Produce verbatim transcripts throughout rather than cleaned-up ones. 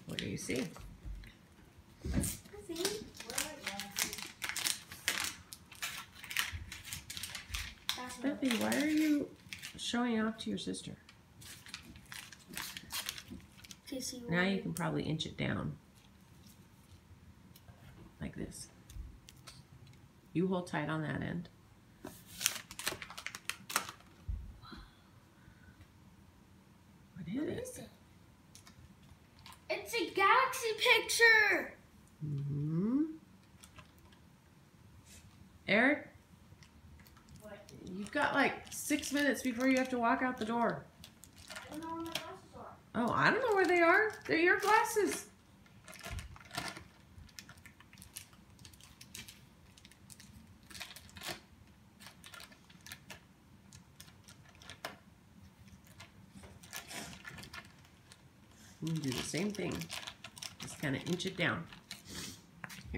What do you see? I see. Bethany, why are you showing off to your sister? Now you can probably inch it down. Like this. You hold tight on that end. What is, What it? is it? It's a galaxy picture! Mm-hmm. Eric? What? You've got like six minutes before you have to walk out the door. I don't know where my glasses are. Oh, I don't know where they are. They're your glasses. You can do the same thing. Just kind of inch it down. Here.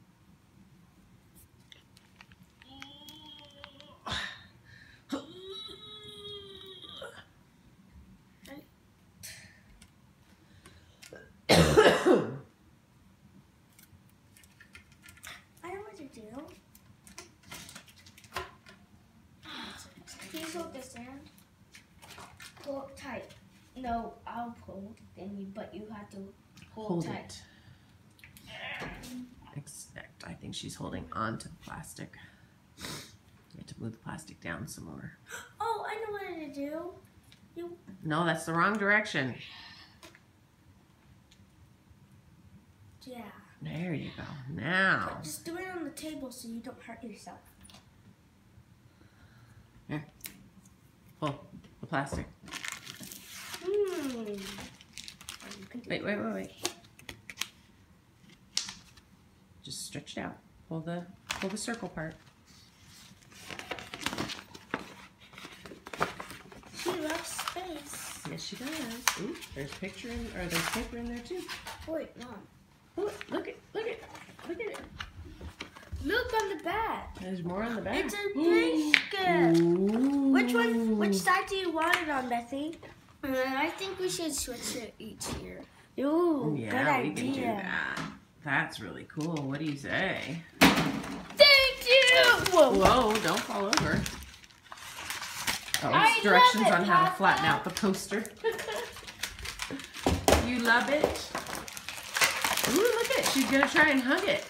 I know what to do. Please hold this hand. Pull it tight. No, I'll pull the thingy, but you have to hold, Hold tight. it. Expect. I think she's holding on to the plastic. You have to move the plastic down some more. Oh, I know what to do. You. No, that's the wrong direction. Yeah. There you go. Now. But just do it on the table so you don't hurt yourself. Here. Pull the plastic. Hmm. Wait, wait, wait, wait. Just stretch it out. Pull the pull the circle part. She loves space. Yes, she does. Ooh, there's picture in, or there's paper in there too. Wait, Mom. Oh, look at, look at, look at it. Look on the back. There's more on the back. It's a biscuit. Ooh. Which one? Which side do you want it on, Bethany? Uh, I think we should switch it each here. Ooh, Yeah, good we idea. can do that. That's really cool. What do you say? Thank you. Whoa. Whoa, don't fall over. Oh, I it's directions love it, on how to Papa. flatten out the poster. You love it? Ooh, look at it. She's going to try and hug it.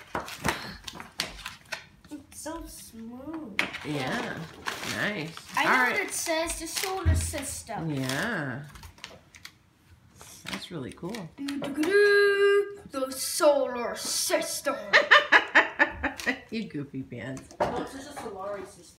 It's so smooth. Yeah, nice. I know All what right. it says, the solar system. Yeah. That's really cool. The solar system. You goofy pants. No, it's just a Solari system.